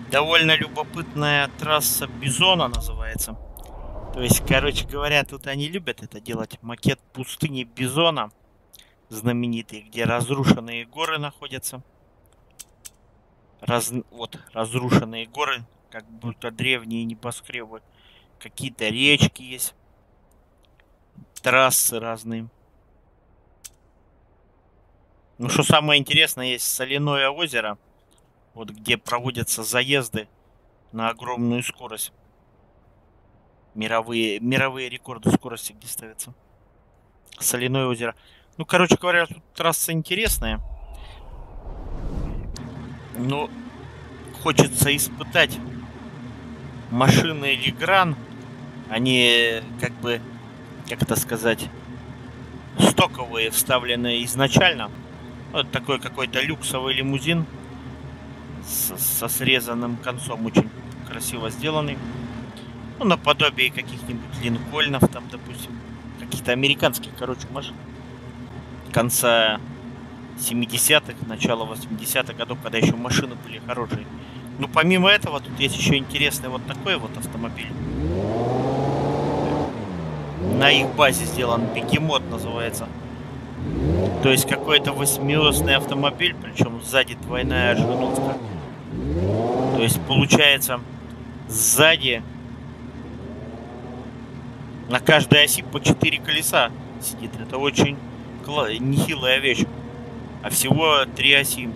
Довольно любопытная трасса Бизона называется. То есть, короче говоря, тут они любят это делать. Макет пустыни Бизона, знаменитый, где разрушенные горы находятся. Вот, разрушенные горы, как будто древние небоскребы. Какие-то речки есть. Трассы разные. Ну, что самое интересное, есть соляное озеро. Вот где проводятся заезды на огромную скорость. Мировые рекорды скорости где ставятся. Соляное озеро. Ну, короче говоря, тут трасса интересная. Но хочется испытать машины Легран. Они, как бы, как это сказать, стоковые, вставленные изначально. Вот такой какой-то люксовый лимузин со срезанным концом, очень красиво сделанный. Ну, наподобие каких-нибудь Линкольнов, там, допустим. Каких-то американских, короче, машин. Конца 70-х, начала 80-х годов, когда еще машины были хорошие. Ну, помимо этого, тут есть еще интересный вот такой вот автомобиль. На их базе сделан Бегемот, называется. То есть какой-то восьмиосный автомобиль, причем сзади двойная ошведовка. То есть получается сзади на каждой оси по 4 колеса сидит. Это очень нехилая вещь. А всего 3 оси.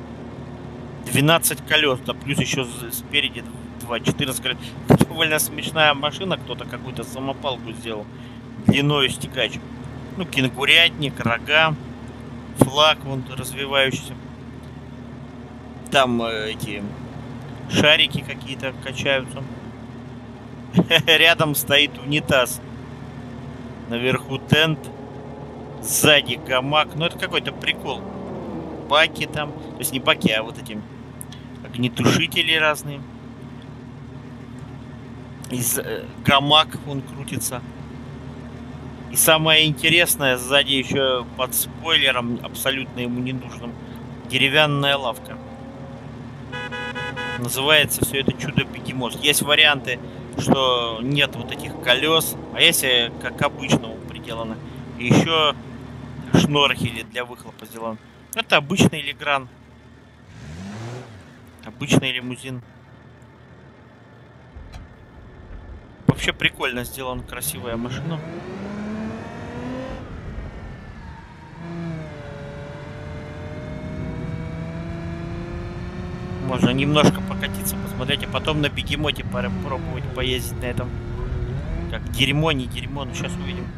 12 колес, да плюс еще спереди 2, 14 колес. Это довольно смешная машина, кто-то какую-то самопалку сделал. Длиною стекач. Ну, кенгурятник, рога, флаг вон развивающийся. Там эти шарики какие-то качаются. Рядом стоит унитаз. Наверху тент. Сзади гамак. Ну, это какой-то прикол. Баки там. То есть не баки, а вот эти огнетушители разные. Гамак он крутится. И самое интересное, сзади еще под спойлером, абсолютно ему не нужным, деревянная лавка. Называется все это чудо-бегемот. Есть варианты, что нет вот этих колес, а если как обычно приделано. И еще шнорхели для выхлопа сделан. Это обычный Легран. Обычный лимузин. Вообще прикольно сделан, красивая машина. Можно немножко покатиться, посмотреть, а потом на Бегемоте попробовать поездить на этом. Как дерьмо, не дерьмо, но сейчас увидим.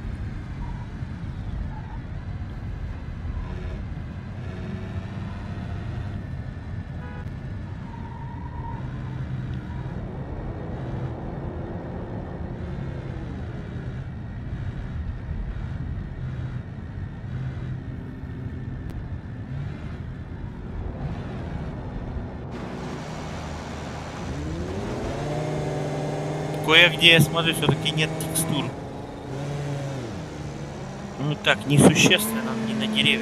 Кое-где, я смотрю, все-таки нет текстур. Ну так, несущественно, не на деревьях.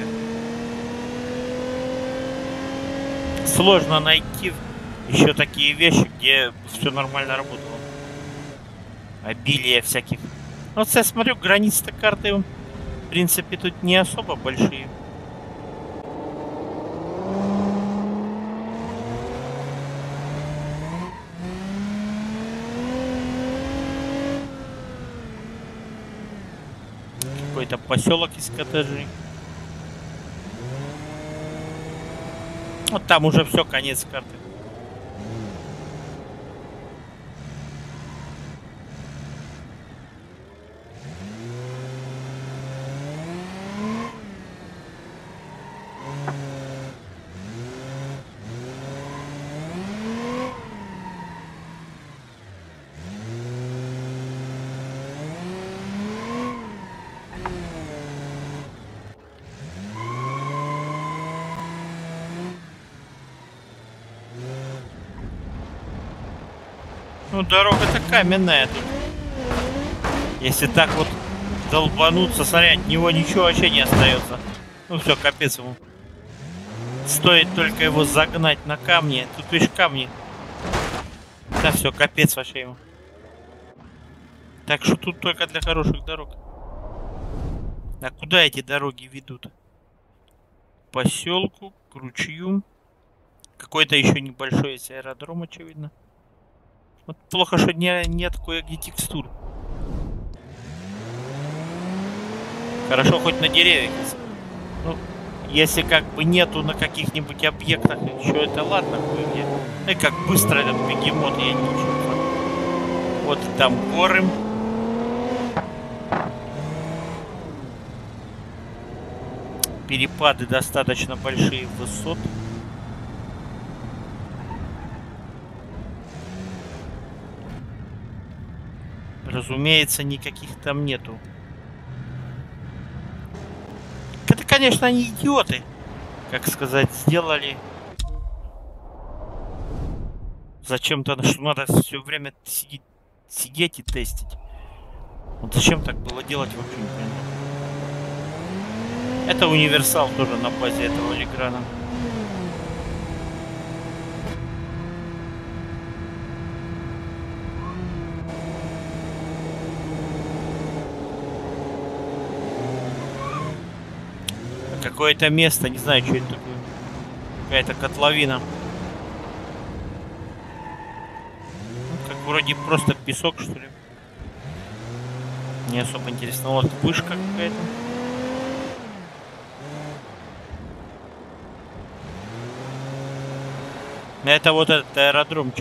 Сложно найти еще такие вещи, где все нормально работало. Обилие всяких. Вот я смотрю, границы карты, в принципе, тут не особо большие. Какой-то поселок из коттеджей. Вот там уже все, конец карты. Ну, дорога-то каменная тут. Если так вот долбануться, смотри, от него ничего вообще не остается. Ну все, капец ему. Стоит только его загнать на камни. Тут видишь камни. Да все, капец вообще ему. Так что тут только для хороших дорог. А куда эти дороги ведут? К поселку, к ручью. Какой-то еще небольшой есть аэродром, очевидно. Вот плохо, что нет кое-где текстур. Хорошо, хоть на деревьях. Ну, если как бы нету на каких-нибудь объектах еще, это ладно, кое-где. Ну и как быстро этот бегемот, я ничего. Вот там горы. Перепады достаточно большие высот. Разумеется, никаких там нету. Это, конечно, они идиоты, как сказать, сделали. Зачем-то, что надо все время сидеть и тестить. Вот зачем так было делать, вообще не понимаю. Это универсал тоже на базе этого Леграна. Какое-то место, не знаю, что это такое. Какая-то котловина. Ну, как вроде просто песок, что ли. Не особо интересно. Вот вышка какая-то. Это вот этот аэродромчик.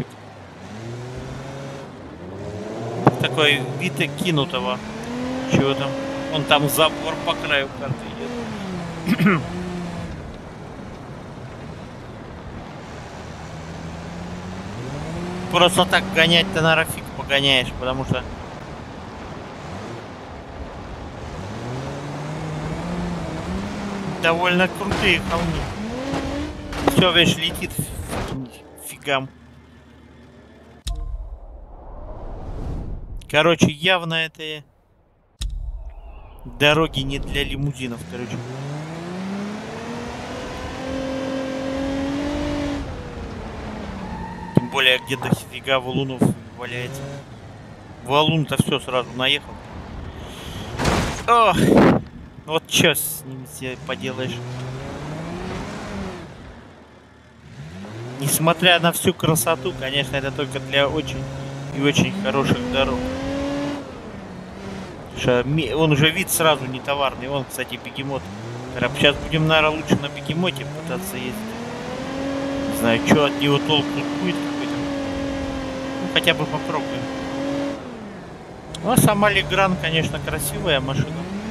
Такой вид кинутого. Чего там? Он там забор по краю карты идет. Просто так гонять-то на рафик погоняешь, потому что довольно крутые холмы. Все, видишь, летит фигам. Короче, явно это дороги не для лимузинов, короче. Тем более, где-то фига валунов валяется. Валун-то все сразу наехал. Ох, вот что с ними себе поделаешь. Несмотря на всю красоту, конечно, это только для очень и очень хороших дорог. Он уже вид сразу не товарный. Он, кстати, бегемот. Сейчас будем, наверное, лучше на бегемоте пытаться ездить. Не знаю, что от него толк тут будет какой-то. Ну, хотя бы попробуем. Ну, а сама Легран, конечно, красивая машина.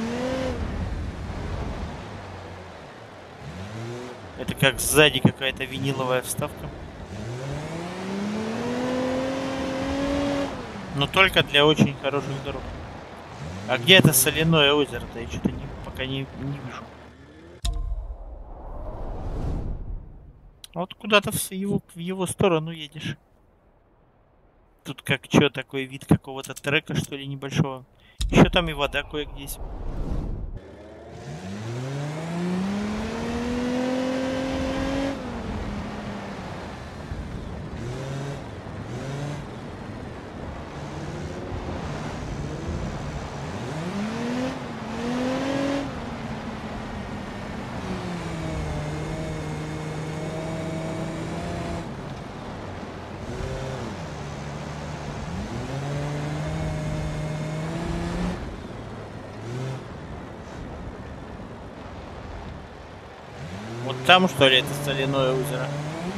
Это как сзади какая-то виниловая вставка. Но только для очень хороших дорог. А где это соляное озеро-то? Я что-то пока не вижу. Вот куда-то в его сторону едешь. Тут как что, такой вид какого-то трека, что ли, небольшого. Еще там и вода кое-где есть. Вот там, что ли, это соляное озеро?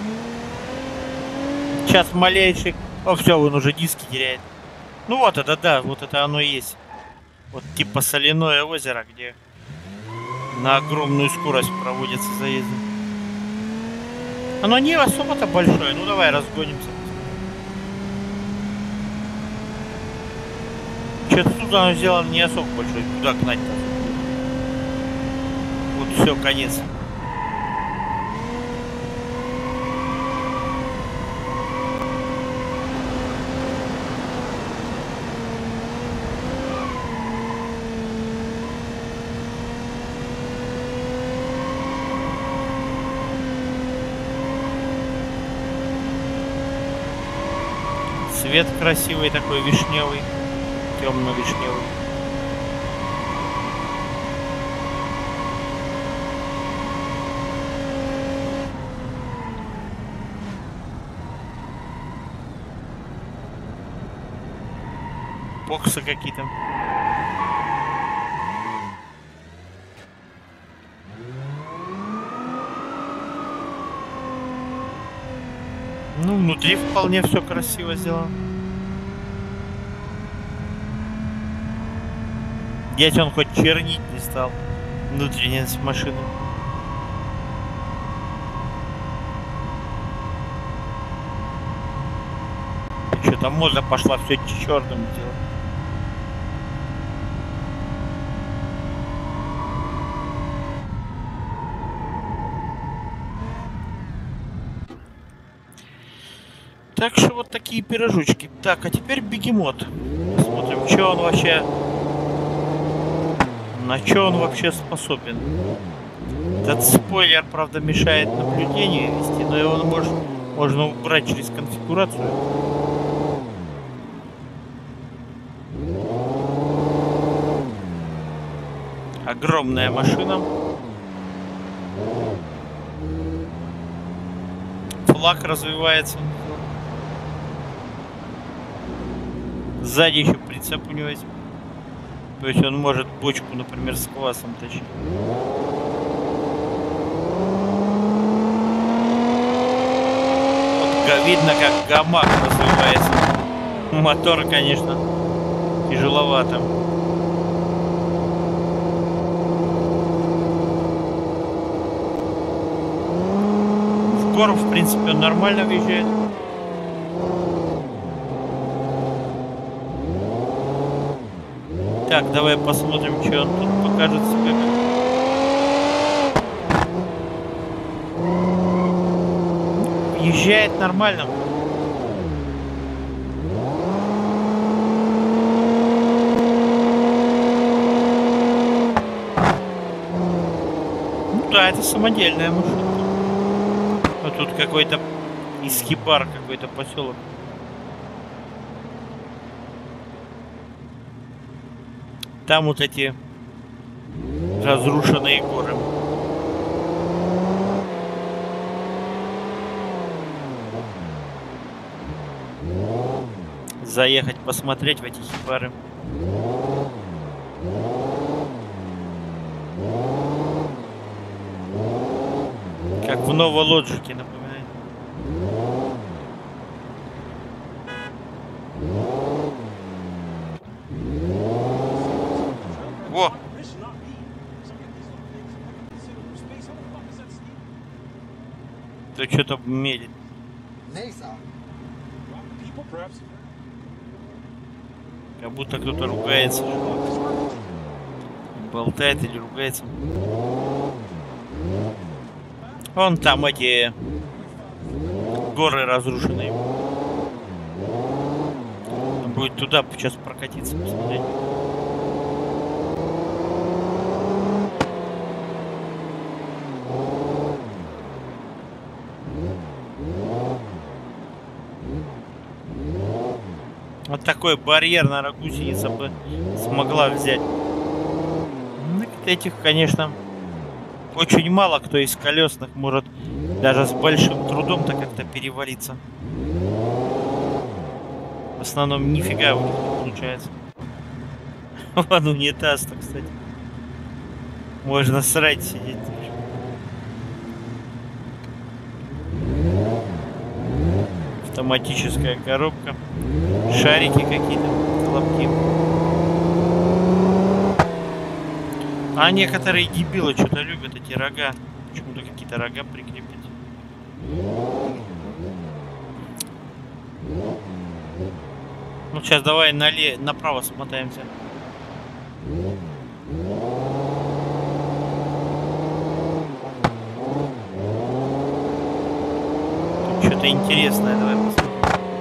Сейчас малейший... О, все, он уже диски теряет. Ну вот это, да, вот это оно и есть. Вот типа соляное озеро, где на огромную скорость проводятся заезды. Оно не особо-то большое, ну давай разгонимся. Что-то тут оно сделано не особо большое. Куда гнать-то? Вот все, конец. Цвет красивый такой, вишневый, темно-вишневый. Боксы какие-то. Ну, внутри вполне все красиво сделано. Если он хоть чернить не стал внутренность машины. Что там можно пошла все черным делать. Так что вот такие пирожочки. Так, а теперь бегемот. Посмотрим, что он вообще... На что он вообще способен. Этот спойлер, правда, мешает наблюдению вести, но его можно убрать через конфигурацию. Огромная машина. Флаг развивается. Сзади еще прицеп у него есть. То есть он может бочку, например, с квасом тащить. Вот видно, как гамак развивается. Мотор, конечно, тяжеловато. В гору, в принципе, он нормально въезжает. Так, давай посмотрим, что он тут покажет себе. Езжает нормально. Ну да, это самодельная машина. А тут какой-то Искибар, какой-то поселок. Там вот эти разрушенные горы. Заехать, посмотреть в эти хибары. Как в Новолоджике, напоминает. Во! То что-то медит. Как будто кто-то ругается. Болтает или ругается. Вон там эти горы разрушенные. Он будет туда сейчас прокатиться, посмотреть. Вот такой барьер, наверное, гусеница бы смогла взять. Ну, этих, конечно, очень мало кто из колесных может даже с большим трудом-то как-то перевалиться. В основном нифига у них не получается. Вон унитаз-то, кстати. Можно срать сидеть. Автоматическая коробка. Шарики какие-то, колобки. А некоторые дебилы что-то любят эти рога. Почему-то какие-то рога прикрепить. Ну сейчас давай направо смотаемся. Что-то интересное, давай посмотрим.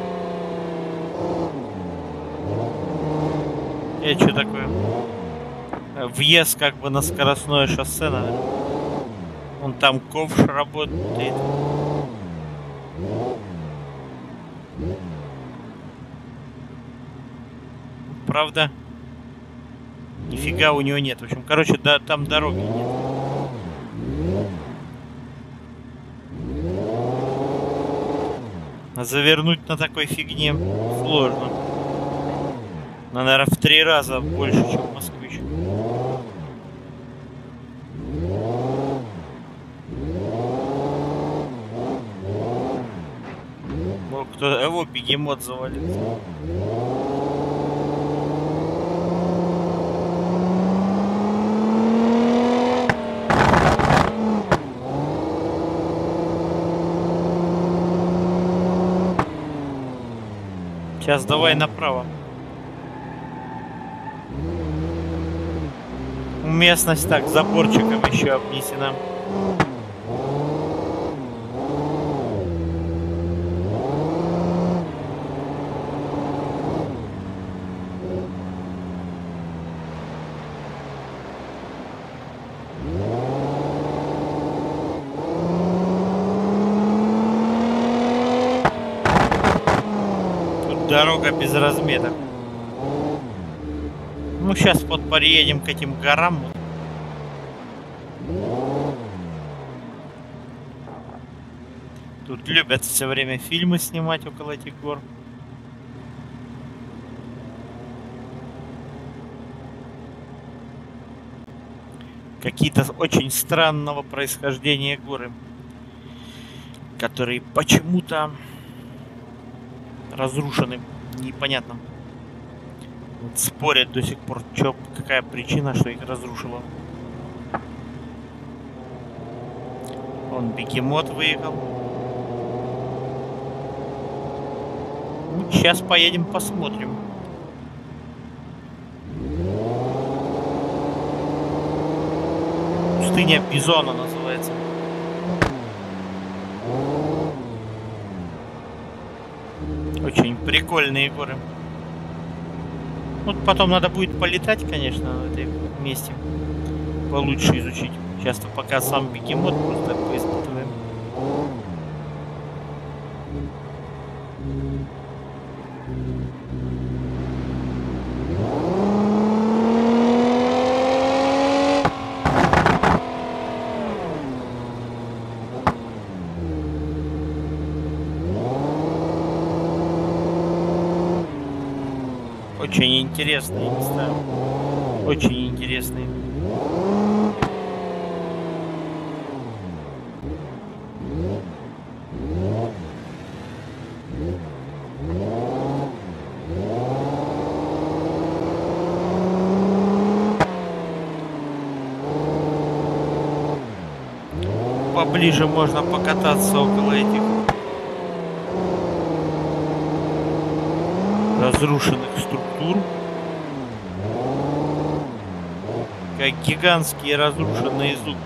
Это что такое? Въезд как бы на скоростное шоссе, наверное. Вон там ковш работает. правда, нифига у него нет. В общем, короче, да, там дороги нет. А завернуть на такой фигне сложно. Наверное, в 3 раза больше, чем москвич. Кто его бегемот завалился. Сейчас давай направо. Местность так заборчиком еще обнесена. Дорога без разметок. Ну, сейчас вот подъедем к этим горам. Тут любят все время фильмы снимать около этих гор. Какие-то очень странного происхождения горы, которые почему-то разрушены, непонятно. Вот спорят до сих пор, какая причина, что их разрушила. Вон бегемот выехал. Ну, сейчас поедем посмотрим. Пустыня Бизона называется. Очень прикольные горы. Вот потом надо будет полетать, конечно, в этой месте. Получше изучить. Сейчас-то пока сам бегемот просто поиспытываем. Очень интересные места. Очень интересные. Поближе можно покататься около этих разрушенных структур. Как гигантские разрушенные зубы.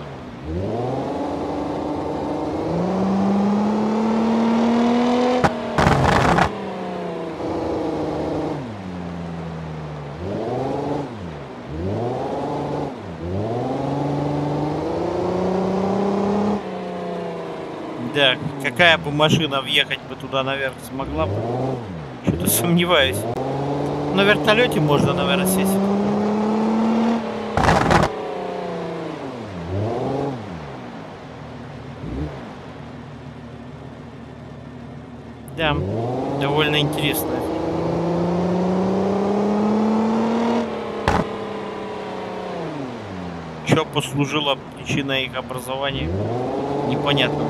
Да, какая бы машина въехать бы туда наверх смогла бы? Что-то сомневаюсь. На вертолете можно, наверное, сесть. Да, довольно интересно. Что послужило причиной их образования, непонятно.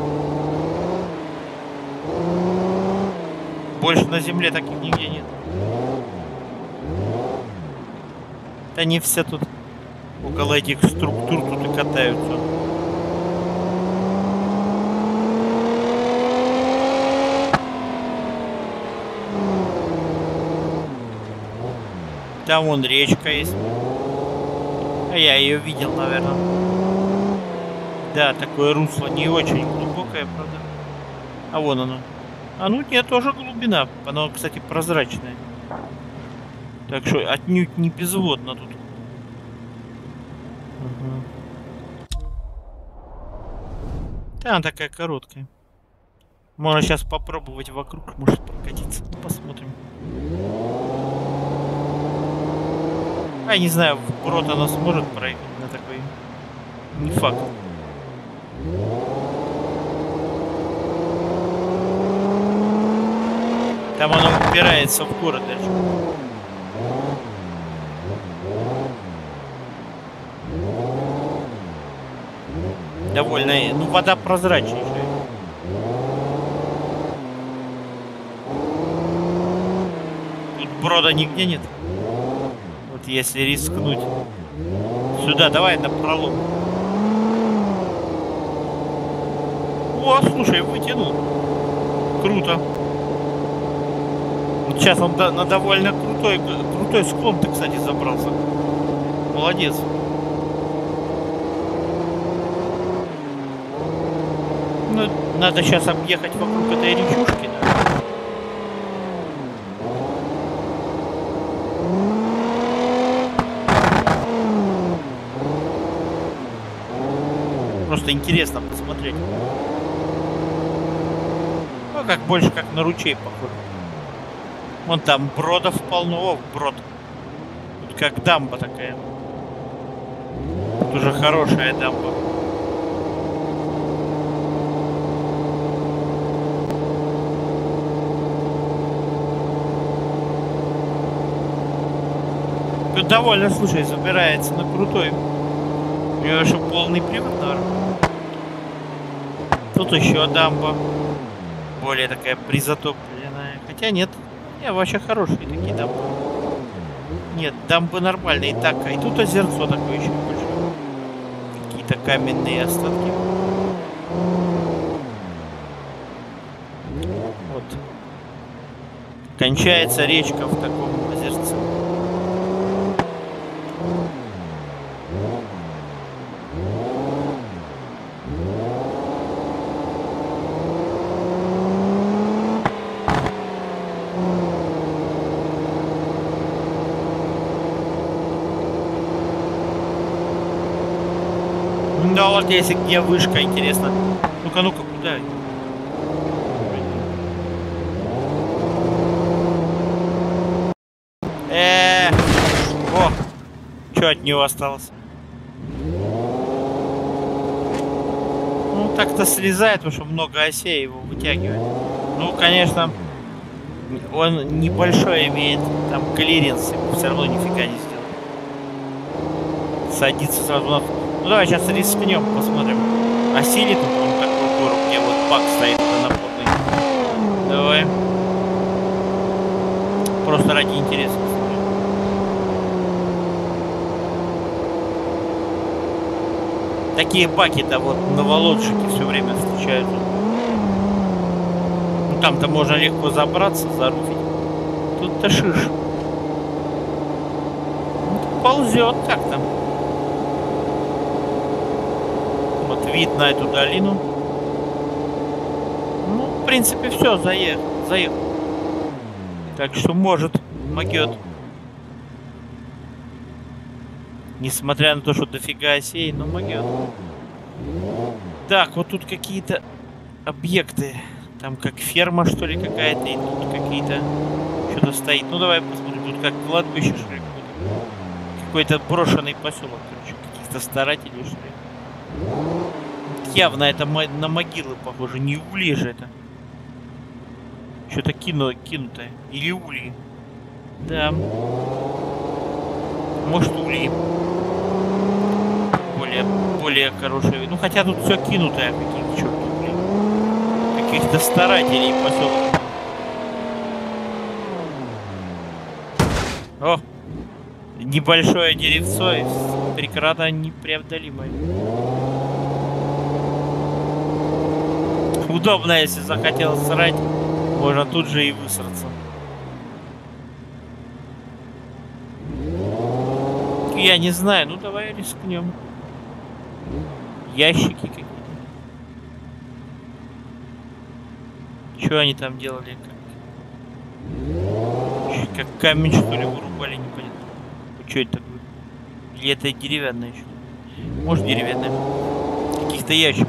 Больше на Земле таких нигде нет. Они все тут около этих структур тут и катаются. Там вон речка есть. А я ее видел, наверное. Да, такое русло не очень глубокое, правда. А вон оно. А ну нет, тоже глубина. Оно, кстати, прозрачное. Так что отнюдь не безводно тут. Угу. Да, она такая короткая. Можно сейчас попробовать вокруг, может прокатиться. Посмотрим. А, не знаю, вброд она сможет проехать на такой. Не факт. Там оно упирается в город дальше. Довольно. Ну, вода прозрачнейшая. Тут брода нигде нет. Вот если рискнуть. Сюда, давай на пролом. О, слушай, вытянул. Круто. Вот сейчас он на довольно крутой склон-то, кстати, забрался. Молодец. Ну, надо сейчас объехать вокруг этой речушки, да. Просто интересно посмотреть. Ну, как больше как на ручей похоже. Вон там бродов полно. О, брод. Тут как дамба такая. Тут уже хорошая дамба. Тут довольно, слушай, забирается на крутой. У него еще полный привод, наверное. Тут еще дамба. Более такая призатопленная. Хотя нет. Не, вообще хорошие такие дамбы. Нет, дамбы нормальные. Так, и тут озерцо такое еще большое. Какие-то каменные остатки. Вот. Кончается речка в таком озерце. Да, вот если где вышка, интересно. Ну-ка, ну-ка, куда? О, что от него осталось? Ну, так-то слезает, потому что много осей его вытягивает. Ну, конечно, он небольшой имеет, там, клиренс, все равно нифига не сделал. Садится сразу на... Ну, давай сейчас рискнем, посмотрим. Осилит он такую гору, где вот бак стоит напорный. Давай. Просто ради интереса. Такие баки-то вот на Володжике все время встречаются. Ну, там-то можно легко забраться, заруфить. Тут-то шиш. Ну, ползет так-то. Вот вид на эту долину. Ну, в принципе, все, заехал. Так что может, могет. Несмотря на то, что дофига осей, но могет. Так, вот тут какие-то объекты. Там как ферма, что ли, какая-то. И тут какие-то... Что-то стоит. Ну, давай посмотрим. Тут как кладбище, что ли, какой-то брошенный поселок, короче. Каких-то старателей, что ли. Явно это на могилы похоже. Не ульи же это. Что-то кинутое. Или ульи. Да. Может, ульи. Более хорошие. Ну, хотя тут все кинутое. Какие-то черти, блин. Каких-то старателей поселок. О! Небольшое деревцо и преграда непреодолимая. Удобно, если захотел срать, можно тут же и высраться. Я не знаю, ну давай рискнем. Ящики какие-то. Что они там делали? Как камень, что ли, вырубали, непонятно. Что это такое? Или это деревянное еще? Может, деревянное. Каких-то ящиков.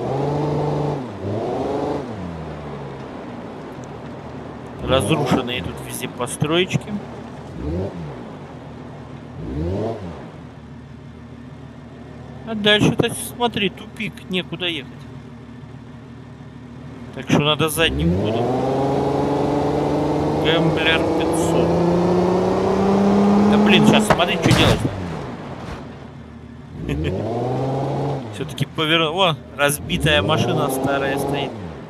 Разрушенные тут везде построечки. А дальше-то смотри, тупик, некуда ехать. Так что надо задним ходом. Гэмблер 500. Да блин, сейчас смотри, что делать. Все-таки повернул. О, разбитая машина старая стоит.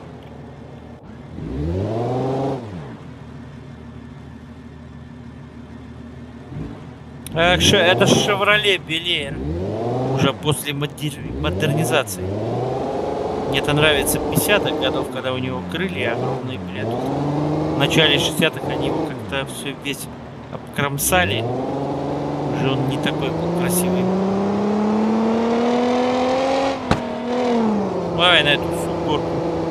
Это Chevrolet Bel Air. Уже после модернизации. Мне это нравится 50-х годов, когда у него крылья огромные, блядь. В начале 60-х они его как-то все весь обкромсали. Уже он не такой был красивый. Давай на эту всю горку.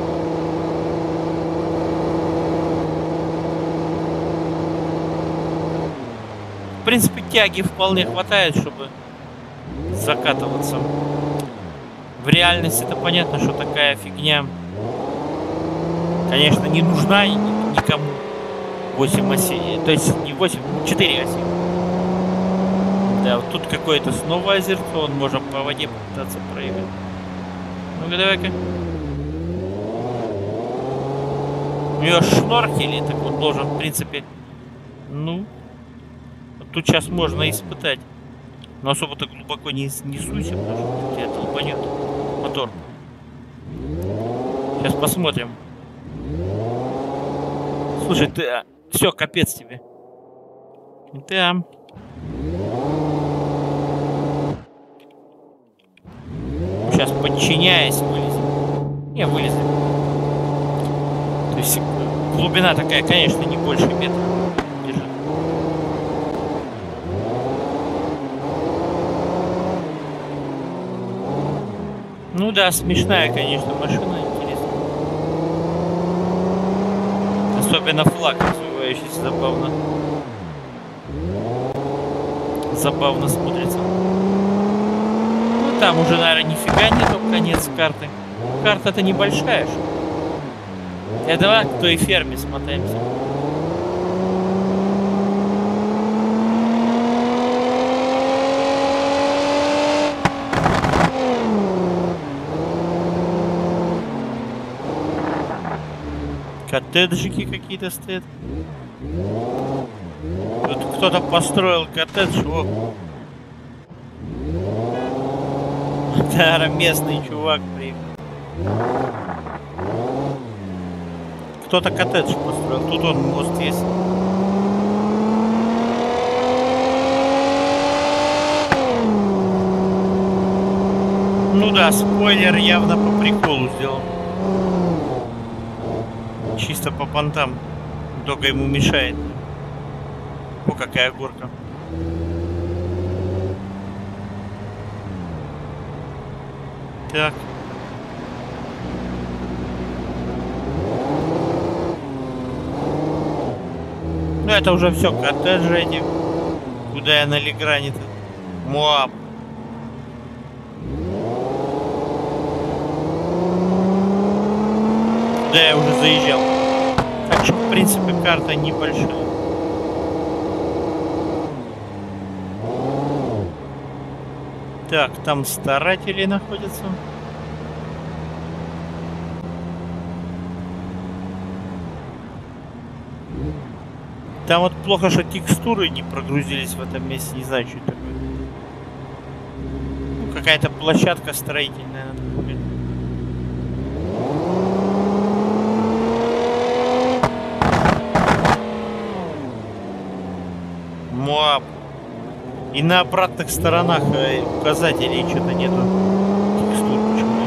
В принципе, тяги вполне хватает, чтобы закатываться. В реальности это понятно, что такая фигня, конечно, не нужна никому. 8 осей, то есть не 8, 4 оси. Да, вот тут какое-то снова озерцо, он можно по воде попытаться проехать. Ну-ка, давай-ка. У него шнорхели, так он должен, в принципе, ну, вот тут сейчас можно испытать. Но особо-то глубоко не суйся, потому что тебя толпанет мотор. Сейчас посмотрим. Слушай, ты... Все, капец тебе. Да. Сейчас, подчиняясь, вылезем. Не, вылезем. То есть глубина такая, конечно, не больше метра. Держи. Ну да, смешная, конечно, машина, интересная. Особенно флаг развивающийся забавно. Забавно смотрится. Ну там уже, наверное, нифига нету, конец карты. Карта-то небольшая. Давай к той ферме смотаемся. Коттеджики какие-то стоят. Тут кто-то построил коттедж. О. Да, местный чувак приехал. Кто-то коттедж построил. Тут он мост есть. Ну да, спойлер явно по приколу сделан. Чисто по понтам. Только ему мешает. О, какая горка. Так. Ну это уже все коттеджи эти. Куда я на Легране-то? Моаб. Да, я уже заезжал. Так что, в принципе, карта небольшая. Так, там старатели находятся. Там вот плохо, что текстуры не прогрузились в этом месте. Не знаю, что это такое. Ну, какая-то площадка строительная. Моаб. И на обратных сторонах указателей что-то нету. Текстур почему-то.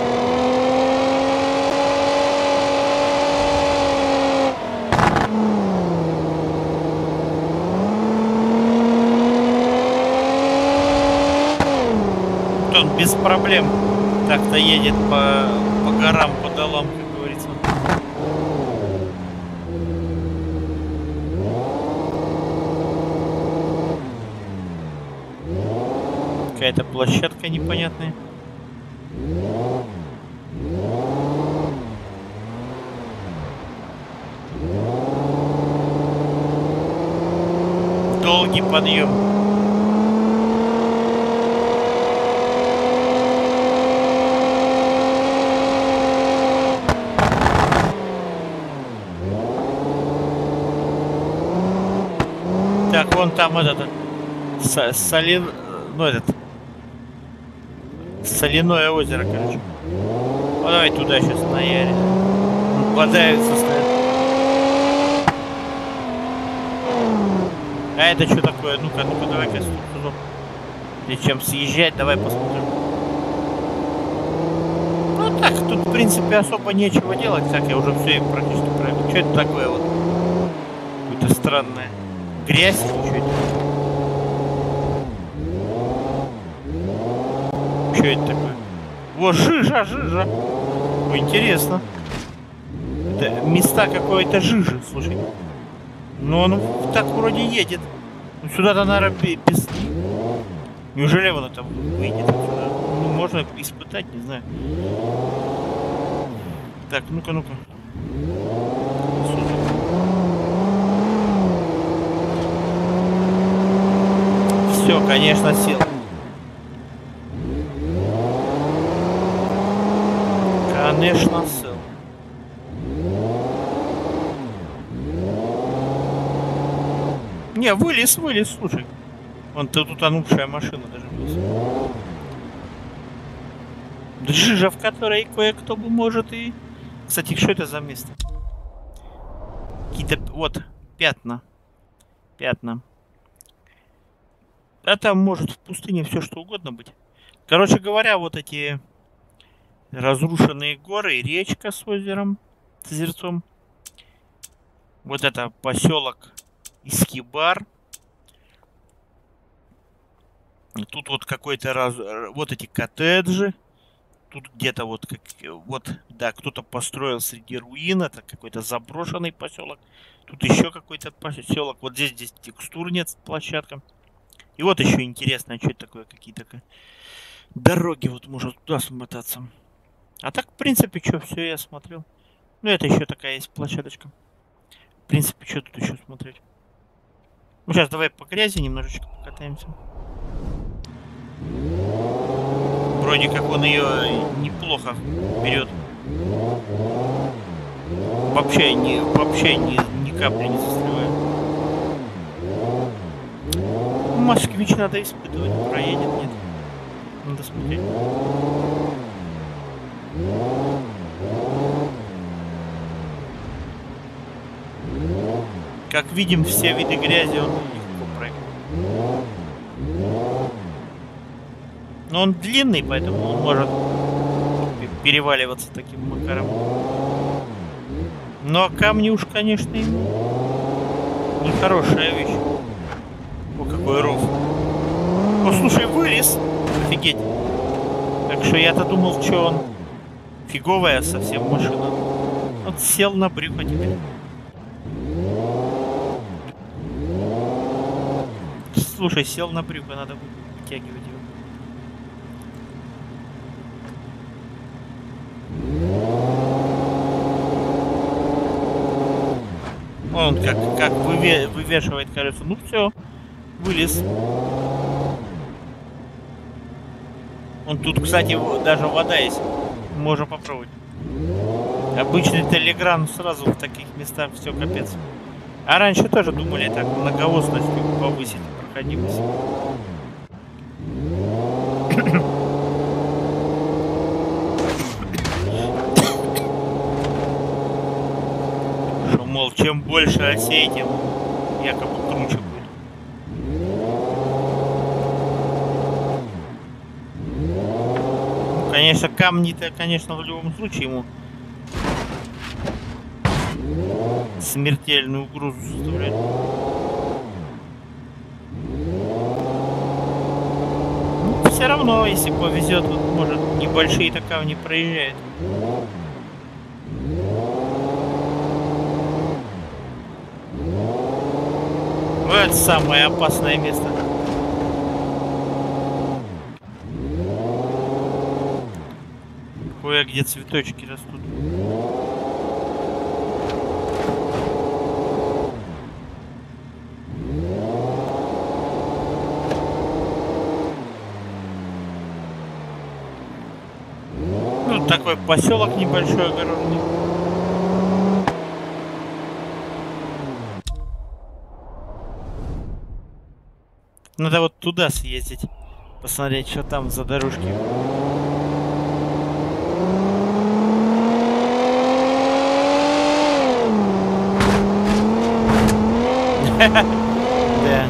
Он без проблем так-то едет по горам, по долам, как говорится. Какая-то площадка непонятная. Долгий подъем. Так, вон там этот солин, ну этот соляное озеро, короче. Ну, давай туда сейчас наяре. Бодаются стоят. А это что такое? Ну-ка, ну-ка, давай-ка сюда. Прежде чем съезжать, давай посмотрим. Ну так, тут в принципе особо нечего делать, так я уже все практически проверил. Что это такое вот? Какое-то странное. Грязь или что это? Что это такое? О, жижа, жижа. Ой, интересно. Это места какой-то жижи, слушай. Но он так вроде едет. Ну, сюда-то, наверное, без... Неужели он это выйдет отсюда? Ну, можно испытать, не знаю. Так, ну-ка, ну-ка. Все, конечно, сел. Конечно, сел. Не, вылез, слушай. Вон тут утонувшая машина даже вылез. Жижа, в которой кое-кто бы может и... Кстати, что это за место? Какие-то... Вот, пятна. Пятна. А там может в пустыне все что угодно быть. Короче говоря, вот эти разрушенные горы, речка с озером, с озерцом. Вот это поселок Искибар. Тут вот какой-то вот эти коттеджи. Тут где-то вот вот, да, кто-то построил среди руин. Это какой-то заброшенный поселок. Тут еще какой-то поселок. Вот здесь текстур нет, площадка. И вот еще интересно, что это такое, какие-то дороги, вот может туда смотаться. А так, в принципе, что, все я смотрел. Ну, это еще такая есть площадочка. В принципе, что тут еще смотреть? Ну, сейчас давай по грязи немножечко покатаемся. Вроде как он ее неплохо берет. Вообще ни капли не застревает. Москвич надо испытывать, проедет, нет. Надо смотреть. Как видим, все виды грязи он легко проехал. Но он длинный, поэтому он может переваливаться таким макаром. Но камни уж, конечно, ему нехорошая вещь. О, какой ров. О, слушай, вылез. Офигеть. Так что я-то думал, что он фиговая совсем машина. Вот сел на брюхо теперь. Слушай, сел на брюхо, надо вытягивать его. Он как вывешивает колесо. Ну все, вылез. Он тут, кстати, даже вода есть. Можно попробовать. Обычный телеграм сразу в таких местах все капец. А раньше тоже думали так многоосностью повысить проходимость. Что, мол, чем больше осей, тем якобы круче будет. Ну, конечно, камни-то, конечно, в любом случае ему смертельную угрозу составляет. Ну, все равно, если повезет, вот, может, небольшие-то камни проезжает. Вот самое опасное место. Кое-где цветочки растут. Ну, такой поселок небольшой, огороженный. Надо вот туда съездить, посмотреть, что там за дорожки. Да.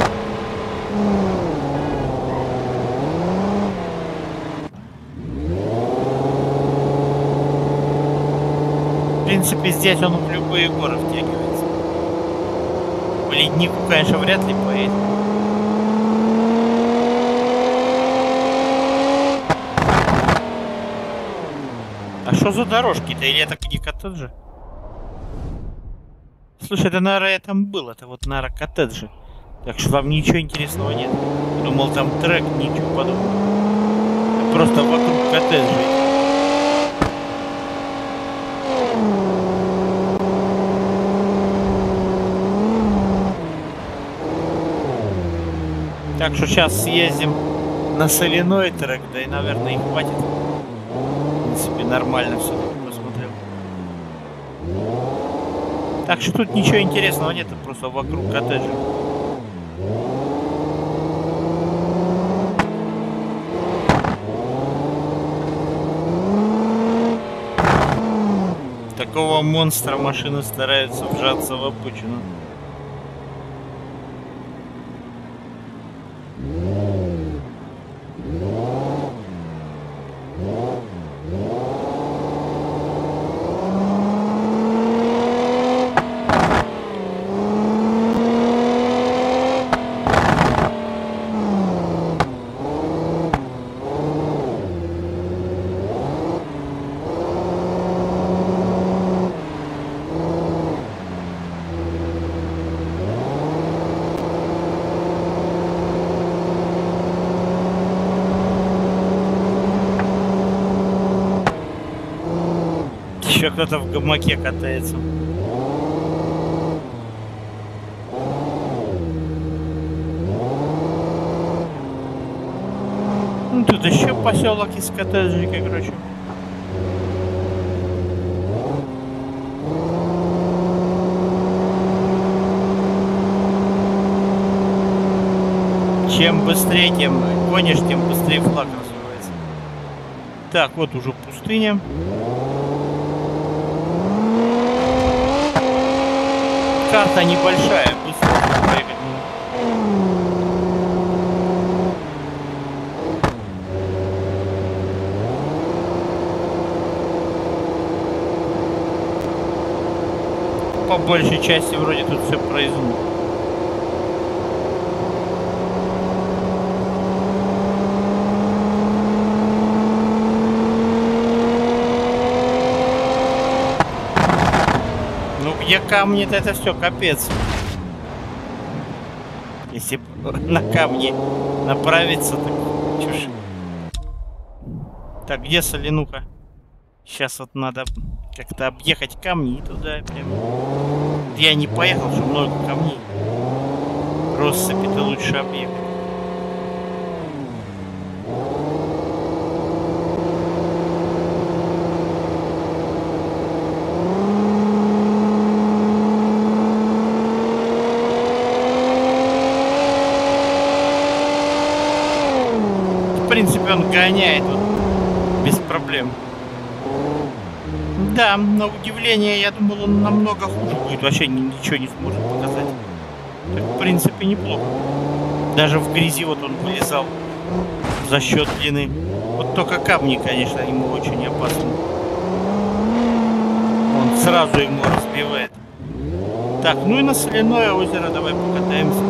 В принципе, здесь он в любые горы втягивается. В леднику, конечно, вряд ли поедет. А что за дорожки-то? Или это какие коттеджи? Слушай, это, наверное, я там был. Это вот, наверное, коттеджи. Так что там ничего интересного нет. Думал, там трек, ничего подобного. Просто вокруг коттеджей. Так что сейчас съездим на соляной трек, да и, наверное, и хватит. В принципе, нормально все посмотрел. Так что тут ничего интересного нет, просто вокруг коттеджа. Такого монстра машины стараются вжаться в обочину. Еще кто-то в гамаке катается. Ну, тут еще поселок из коттеджей, короче. Чем быстрее, тем гонишь, тем быстрее флаг развивается. Так, вот уже пустыня. Карта небольшая, быстро проехать. По большей части вроде тут все производно. Где камни-то это все капец. Если на камни направиться, так чушь. Так, где соленуха? Сейчас вот надо как-то объехать камни и туда прям. Я не поехал, что много камней. Россыпи-то лучше объехать. В принципе, он гоняет вот, без проблем. Да, на удивление, я думал, он намного хуже будет. Вообще ничего не сможет показать. Так, в принципе, неплохо. Даже в грязи вот он вылезал за счет длины. Вот только камни, конечно, ему очень опасны. Он сразу ему разбивает. Так, ну и на соляное озеро давай покатаемся.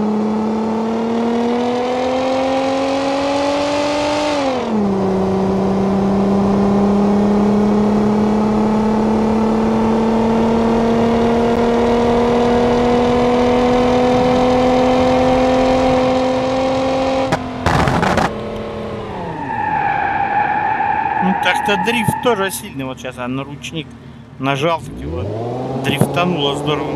Так-то дрифт тоже сильный. Вот сейчас на ручник нажал, его дрифтануло здорово.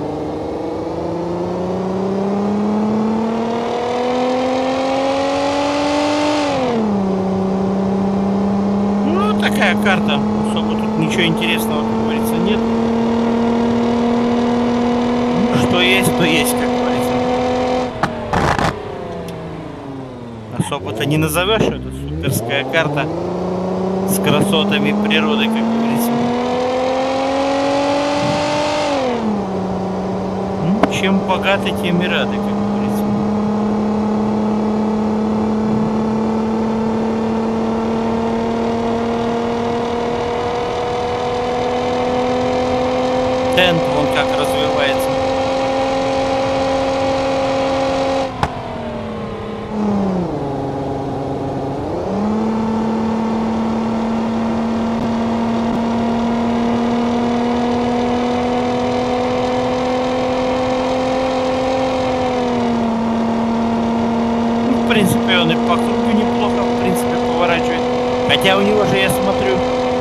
Ну, такая карта. Особо тут ничего интересного, как говорится, нет. Что есть, то есть, как говорится. особо-то не назовешь. Это суперская карта с красотами природы, как говорится. Ну, чем богаты, тем и рады, как говорится. Тент вон как развивается. В принципе, он и по кругу неплохо, в принципе, поворачивает. Хотя у него же, я смотрю,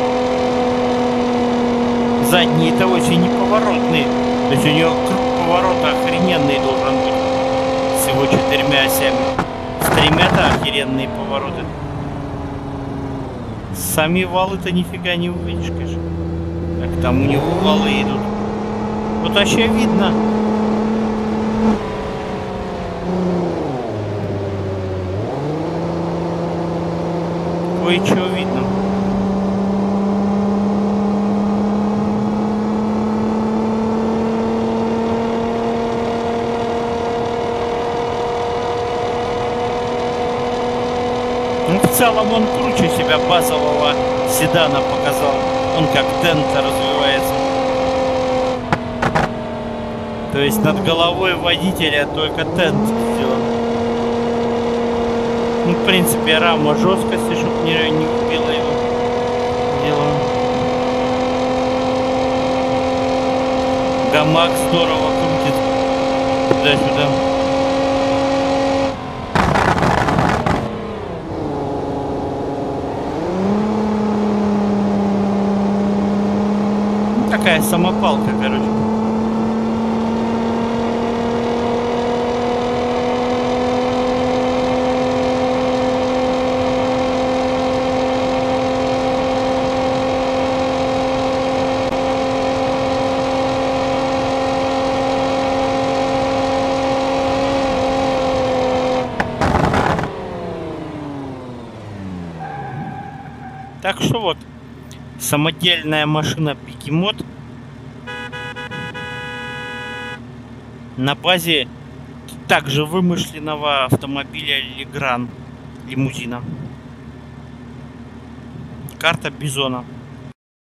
задние-то очень неповоротные. То есть у него круг поворота охрененный должен быть. С его 4 осями. С 3-то охеренные повороты. Сами валы-то нифига не увидишь, конечно. Как там у него валы идут. Вот вообще видно. Кое-чего видно. Ну, в целом он круче себя базового седана показал. Он как Тента развивается. То есть над головой водителя только Тент сделан. Ну, в принципе, рама жесткости, чтобы не убила его. Дело. Гамак здорово крутит. Туда-сюда. Ну, такая самопалка, короче. Так что вот, самодельная машина Бегемот на базе также вымышленного автомобиля Легран, лимузина. Карта Бизона.